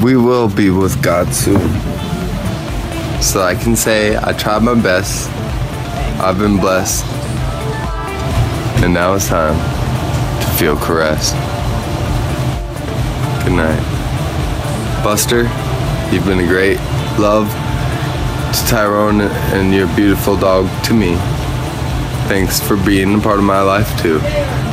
we will be with God soon. So I can say I tried my best. I've been blessed. And now it's time to feel caressed. Good night. Buster, you've been a great love to Tyrone and your beautiful dog to me. Thanks for being a part of my life too.